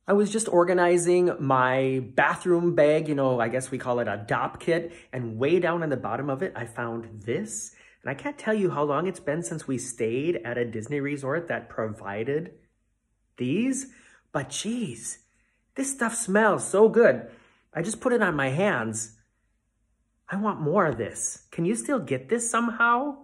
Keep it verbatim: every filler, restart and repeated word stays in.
I was just organizing my bathroom bag, you know, I guess we call it a D O P kit, and way down on the bottom of it, I found this. And I can't tell you how long it's been since we stayed at a Disney resort that provided these, but geez, this stuff smells so good. I just put it on my hands. I want more of this. Can you still get this somehow?